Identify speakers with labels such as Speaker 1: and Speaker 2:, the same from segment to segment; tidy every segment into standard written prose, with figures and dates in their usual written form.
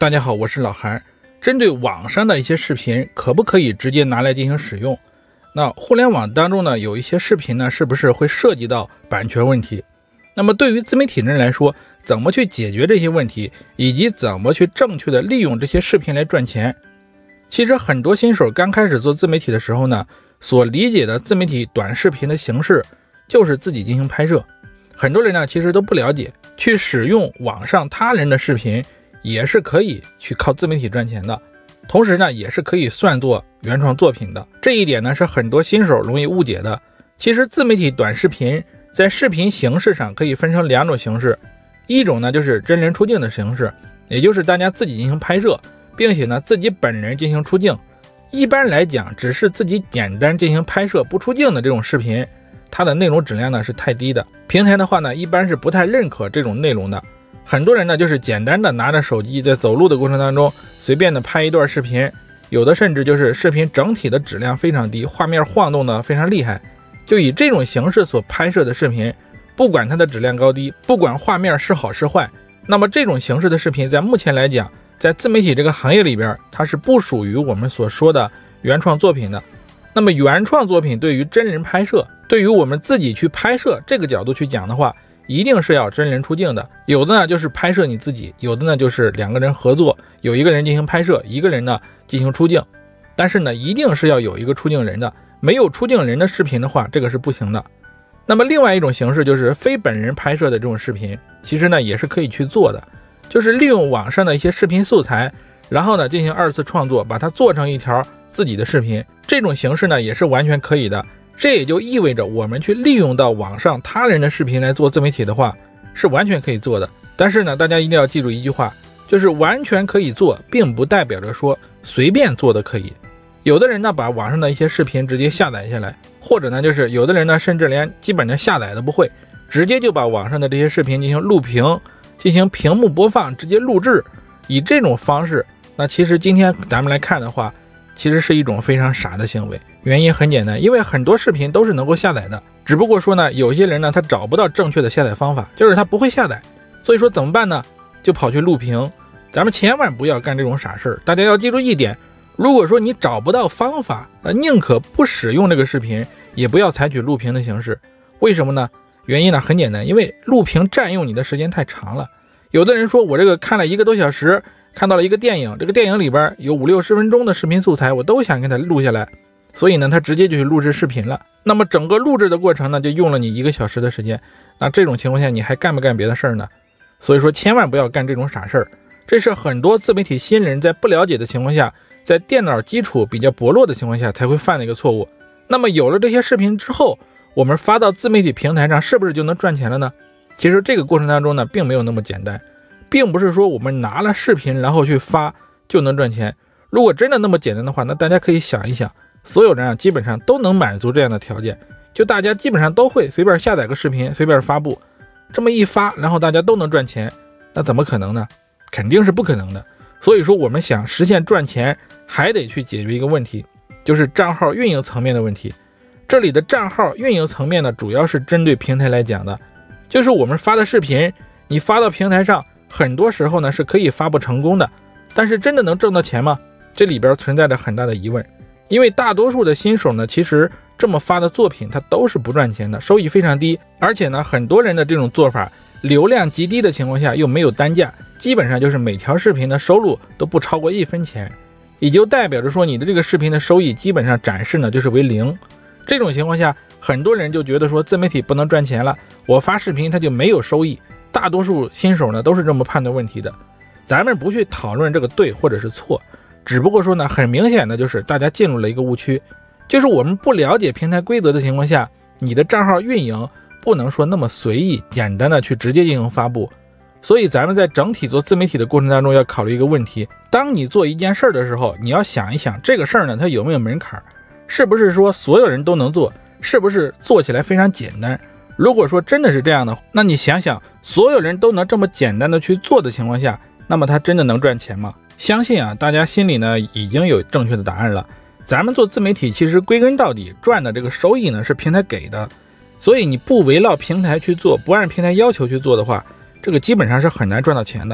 Speaker 1: 大家好，我是老韩。针对网上的一些视频，可不可以直接拿来进行使用？那互联网当中呢，有一些视频呢，是不是会涉及到版权问题？那么对于自媒体人来说，怎么去解决这些问题，以及怎么去正确的利用这些视频来赚钱？其实很多新手刚开始做自媒体的时候呢，所理解的自媒体短视频的形式就是自己进行拍摄。很多人呢，其实都不了解，去使用网上他人的视频也是可以去靠自媒体赚钱的，同时呢，也是可以算作原创作品的。这一点呢，是很多新手容易误解的。其实自媒体短视频在视频形式上可以分成两种形式，一种呢就是真人出镜的形式，也就是大家自己进行拍摄，并且呢自己本人进行出镜。一般来讲，只是自己简单进行拍摄不出镜的这种视频，它的内容质量呢是太低的，平台的话呢一般是不太认可这种内容的。很多人呢就是简单的拿着手机在走路的过程当中随便的拍一段视频，有的甚至就是视频整体的质量非常低，画面晃动的非常厉害。就以这种形式所拍摄的视频，不管它的质量高低，不管画面是好是坏，那么这种形式的视频在目前来讲，在自媒体这个行业里边，它是不属于我们所说的原创作品的。那么原创作品对于真人拍摄，对于我们自己去拍摄这个角度去讲的话，一定是要真人出镜的。有的呢就是拍摄你自己，有的呢就是两个人合作，有一个人进行拍摄，一个人呢进行出镜。但是呢，一定是要有一个出镜人的，没有出镜人的视频的话，这个是不行的。那么另外一种形式就是非本人拍摄的这种视频，其实呢也是可以去做的，就是利用网上的一些视频素材，然后呢进行二次创作，把它做成一条自己的视频。这种形式呢也是完全可以的。这也就意味着我们去利用到网上他人的视频来做自媒体的话，是完全可以做的。但是呢，大家一定要记住一句话，就是完全可以做，并不代表着说随便做的可以。有的人呢把网上的一些视频直接下载下来，或者呢就是有的人呢甚至连基本的下载都不会，直接就把网上的这些视频进行录屏，进行屏幕播放，直接录制。以这种方式，那其实今天咱们来看的话，其实是一种非常傻的行为。原因很简单，因为很多视频都是能够下载的，只不过说呢，有些人呢他找不到正确的下载方法，就是他不会下载，所以说怎么办呢？就跑去录屏。咱们千万不要干这种傻事儿。大家要记住一点，如果说你找不到方法，宁可不使用这个视频，也不要采取录屏的形式。为什么呢？原因呢很简单，因为录屏占用你的时间太长了。有的人说我这个看了1个多小时，看到了一个电影，这个电影里边有50-60分钟的视频素材，我都想给它录下来，所以呢他直接就去录制视频了。那么整个录制的过程呢就用了你1个小时的时间，那这种情况下你还干不干别的事儿呢？所以说千万不要干这种傻事儿。这是很多自媒体新人在不了解的情况下，在电脑基础比较薄弱的情况下才会犯的一个错误。那么有了这些视频之后，我们发到自媒体平台上是不是就能赚钱了呢？其实这个过程当中呢并没有那么简单，并不是说我们拿了视频然后去发就能赚钱。如果真的那么简单的话，那大家可以想一想，所有人啊基本上都能满足这样的条件，就大家基本上都会随便下载个视频，随便发布，这么一发，然后大家都能赚钱，那怎么可能呢？肯定是不可能的。所以说我们想实现赚钱，还得去解决一个问题，就是账号运营层面的问题。这里的账号运营层面呢，主要是针对平台来讲的，就是我们发的视频，你发到平台上，很多时候呢是可以发布成功的，但是真的能挣到钱吗？这里边存在着很大的疑问。因为大多数的新手呢，其实这么发的作品它都是不赚钱的，收益非常低，而且呢很多人的这种做法，流量极低的情况下又没有单价，基本上就是每条视频的收入都不超过1分钱，也就代表着说你的这个视频的收益基本上展示呢就是为0。这种情况下，很多人就觉得说自媒体不能赚钱了，我发视频它就没有收益。大多数新手呢都是这么判断问题的。咱们不去讨论这个对或者是错，只不过说呢很明显的就是大家进入了一个误区，就是我们不了解平台规则的情况下，你的账号运营不能说那么随意简单的去直接进行发布。所以咱们在整体做自媒体的过程当中要考虑一个问题，当你做一件事儿的时候，你要想一想这个事儿呢它有没有门槛，是不是说所有人都能做，是不是做起来非常简单。如果说真的是这样的，那你想想所有人都能这么简单的去做的情况下，那么它真的能赚钱吗？相信啊大家心里呢已经有正确的答案了。咱们做自媒体其实归根到底赚的这个收益呢是平台给的，所以你不围绕平台去做，不按平台要求去做的话，这个基本上是很难赚到钱的。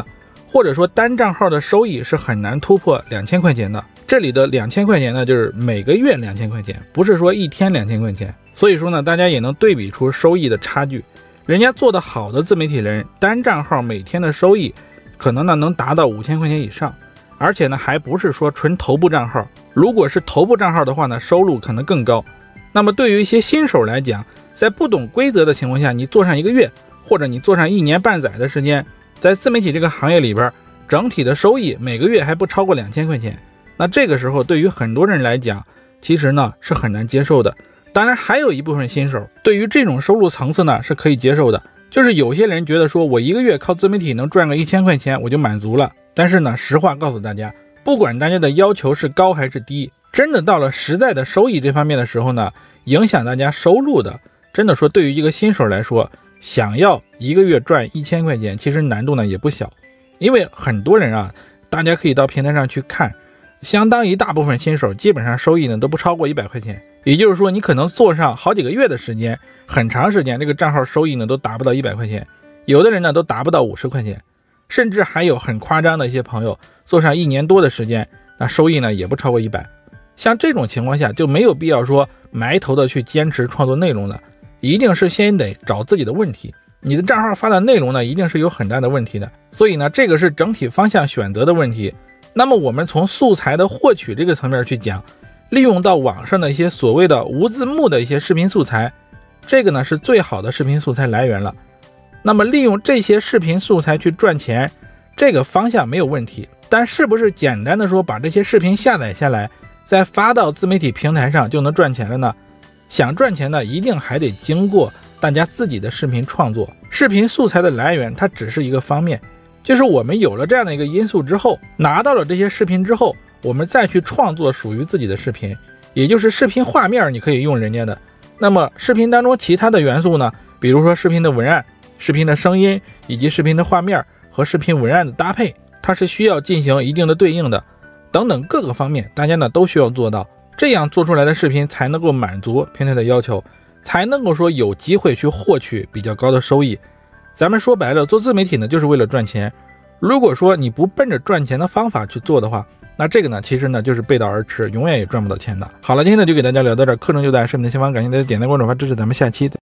Speaker 1: 或者说单账号的收益是很难突破2000块钱的。这里的2000块钱呢，就是每个月2000块钱，不是说一天2000块钱。所以说呢，大家也能对比出收益的差距。人家做得好的自媒体人，单账号每天的收益可能呢能达到5000块钱以上，而且呢还不是说纯头部账号。如果是头部账号的话呢，收入可能更高。那么对于一些新手来讲，在不懂规则的情况下，你做上1个月，或者你做上1年半载的时间，在自媒体这个行业里边，整体的收益每个月还不超过2000块钱。那这个时候对于很多人来讲，其实呢是很难接受的。当然还有一部分新手对于这种收入层次呢是可以接受的，就是有些人觉得说我1个月靠自媒体能赚个1000块钱我就满足了。但是呢，实话告诉大家，不管大家的要求是高还是低，真的到了实在的收益这方面的时候呢，影响大家收入的，真的说对于一个新手来说，想要1个月赚1000块钱，其实难度呢也不小。因为很多人啊，大家可以到平台上去看，相当一大部分新手基本上收益呢都不超过100块钱。也就是说，你可能做上好几个月的时间，很长时间，这个账号收益呢都达不到100块钱，有的人呢都达不到50块钱，甚至还有很夸张的一些朋友，做上1年多的时间，那收益呢也不超过100。像这种情况下，就没有必要说埋头的去坚持创作内容了，一定是先得找自己的问题。你的账号发的内容呢，一定是有很大的问题的，所以呢，这个是整体方向选择的问题。那么我们从素材的获取这个层面去讲，利用到网上的一些所谓的无字幕的一些视频素材，这个呢是最好的视频素材来源了。那么利用这些视频素材去赚钱，这个方向没有问题，但是不是简单的说把这些视频下载下来，再发到自媒体平台上就能赚钱了呢？想赚钱呢，一定还得经过大家自己的视频创作。视频素材的来源它只是一个方面，就是我们有了这样的一个因素之后，拿到了这些视频之后，我们再去创作属于自己的视频，也就是视频画面你可以用人家的。那么视频当中其他的元素呢，比如说视频的文案、视频的声音以及视频的画面和视频文案的搭配，它是需要进行一定的对应的，等等各个方面大家呢都需要做到，这样做出来的视频才能够满足平台的要求，才能够说有机会去获取比较高的收益。咱们说白了，做自媒体呢就是为了赚钱，如果说你不奔着赚钱的方法去做的话，那这个呢其实呢就是背道而驰，永远也赚不到钱的。好了，今天呢就给大家聊到这儿，课程就在视频的下方，感谢大家点赞关注和支持，咱们下期